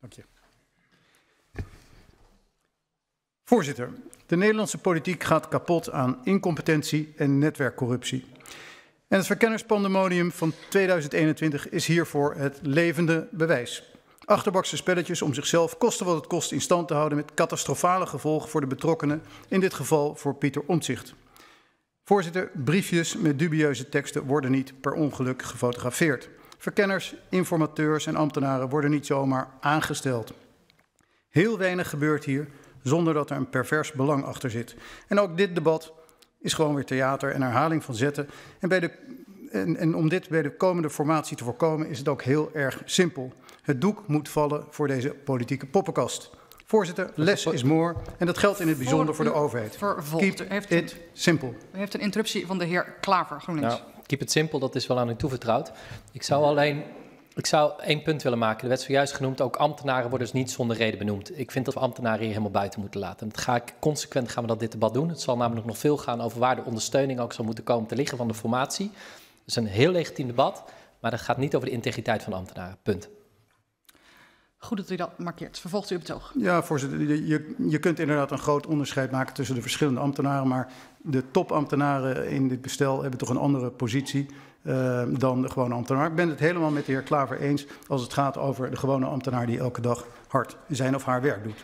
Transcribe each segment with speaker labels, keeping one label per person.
Speaker 1: Dank je. Voorzitter, de Nederlandse politiek gaat kapot aan incompetentie en netwerkcorruptie. En het verkennerspandemonium van 2021 is hiervoor het levende bewijs. Achterbakse spelletjes om zichzelf koste wat het kost in stand te houden met catastrofale gevolgen voor de betrokkenen, in dit geval voor Pieter Omtzigt. Voorzitter, briefjes met dubieuze teksten worden niet per ongeluk gefotografeerd. Verkenners, informateurs en ambtenaren worden niet zomaar aangesteld. Heel weinig gebeurt hier zonder dat er een pervers belang achter zit. En ook dit debat is gewoon weer theater en herhaling van zetten. En om dit bij de komende formatie te voorkomen is het ook heel erg simpel. Het doek moet vallen voor deze politieke poppenkast. Voorzitter, less is more en dat geldt in het bijzonder voor de overheid. Keep it simple.
Speaker 2: U heeft een interruptie van de heer Klaver, GroenLinks.
Speaker 3: Nou, keep it simple, dat is wel aan u toevertrouwd. Ik zou één punt willen maken. Er werd zojuist genoemd, ook ambtenaren worden dus niet zonder reden benoemd. Ik vind dat we ambtenaren hier helemaal buiten moeten laten. Consequent gaan we dat dit debat doen. Het zal namelijk nog veel gaan over waar de ondersteuning ook zal moeten komen te liggen van de formatie. Dat is een heel legitiem debat, maar dat gaat niet over de integriteit van de ambtenaren. Punt.
Speaker 2: Goed dat u dat markeert. Vervolgt u op het oog.
Speaker 1: Ja, voorzitter. Je kunt inderdaad een groot onderscheid maken tussen de verschillende ambtenaren, maar de topambtenaren in dit bestel hebben toch een andere positie dan de gewone ambtenaar. Ik ben het helemaal met de heer Klaver eens als het gaat over de gewone ambtenaar die elke dag hard zijn of haar werk doet.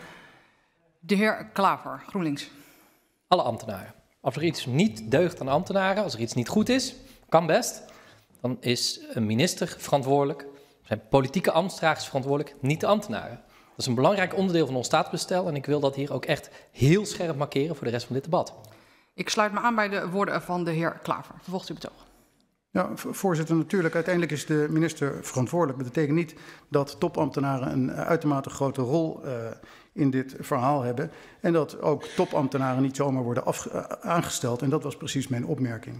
Speaker 2: De heer Klaver, GroenLinks.
Speaker 3: Alle ambtenaren. Als er iets niet deugt aan ambtenaren, als er iets niet goed is, kan best, dan is een minister verantwoordelijk, zijn politieke ambtsdragers verantwoordelijk, niet de ambtenaren. Dat is een belangrijk onderdeel van ons staatsbestel en ik wil dat hier ook echt heel scherp markeren voor de rest van dit debat.
Speaker 2: Ik sluit me aan bij de woorden van de heer Klaver. Vervolgt u op het oog.
Speaker 1: Ja, voorzitter, natuurlijk. Uiteindelijk is de minister verantwoordelijk. Dat betekent niet dat topambtenaren een uitermate grote rol in dit verhaal hebben. En dat ook topambtenaren niet zomaar worden aangesteld. En dat was precies mijn opmerking.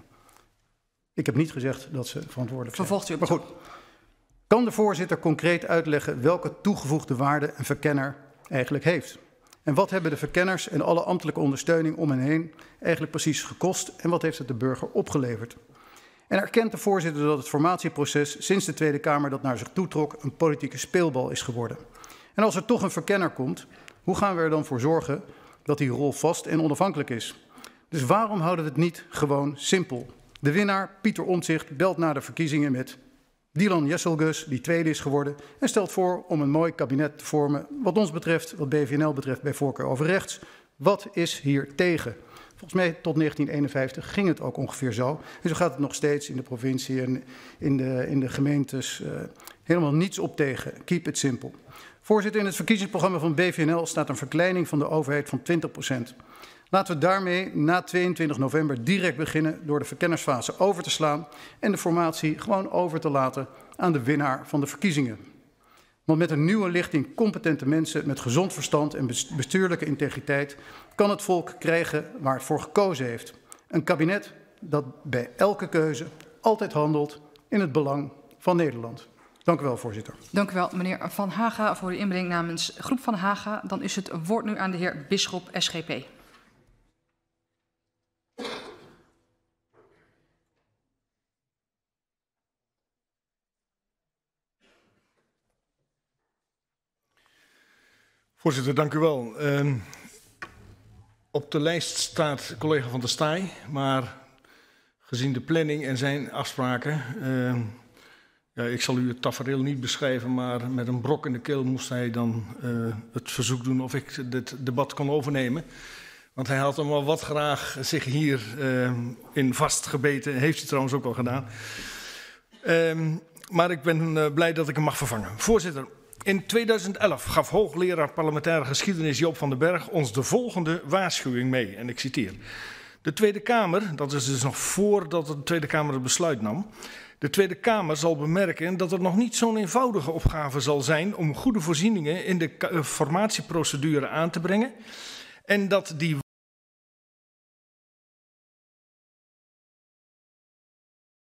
Speaker 1: Ik heb niet gezegd dat ze verantwoordelijk zijn.
Speaker 2: Vervolgt u op het oog.
Speaker 1: Maar goed, kan de voorzitter concreet uitleggen welke toegevoegde waarde een verkenner eigenlijk heeft? En wat hebben de verkenners en alle ambtelijke ondersteuning om hen heen eigenlijk precies gekost? En wat heeft het de burger opgeleverd? En erkent de voorzitter dat het formatieproces sinds de Tweede Kamer dat naar zich toetrok een politieke speelbal is geworden? En als er toch een verkenner komt, hoe gaan we er dan voor zorgen dat die rol vast en onafhankelijk is? Dus waarom houden we het niet gewoon simpel? De winnaar, Pieter Omtzigt, belt na de verkiezingen met Dylan Jesselgus, die tweede is geworden, en stelt voor om een mooi kabinet te vormen, wat ons betreft, wat BVNL betreft, bij voorkeur over rechts. Wat is hier tegen? Volgens mij tot 1951 ging het ook ongeveer zo. En zo gaat het nog steeds in de provincie en in de gemeentes helemaal niets op tegen. Keep it simple. Voorzitter, in het verkiezingsprogramma van BVNL staat een verkleining van de overheid van 20%. Laten we daarmee na 22 november direct beginnen door de verkennersfase over te slaan en de formatie gewoon over te laten aan de winnaar van de verkiezingen. Want met een nieuwe lichting competente mensen met gezond verstand en bestuurlijke integriteit kan het volk krijgen waar het voor gekozen heeft. Een kabinet dat bij elke keuze altijd handelt in het belang van Nederland. Dank u wel, voorzitter.
Speaker 2: Dank u wel, meneer Van Haga, voor uw inbreng namens Groep Van Haga. Dan is het woord nu aan de heer Bisschop, SGP.
Speaker 4: Voorzitter, dank u wel. Op de lijst staat collega Van der Staaij, maar gezien de planning en zijn afspraken, ja, ik zal u het tafereel niet beschrijven, maar met een brok in de keel moest hij dan het verzoek doen of ik dit debat kon overnemen. Want hij had hem wel wat graag zich hier in vastgebeten, heeft hij trouwens ook al gedaan. Maar ik ben blij dat ik hem mag vervangen. Voorzitter. In 2011 gaf hoogleraar parlementaire geschiedenis Joop van den Berg ons de volgende waarschuwing mee, en ik citeer. De Tweede Kamer, dat is dus nog voordat de Tweede Kamer het besluit nam, de Tweede Kamer zal bemerken dat er nog niet zo'n eenvoudige opgave zal zijn om goede voorzieningen in de formatieprocedure aan te brengen en dat die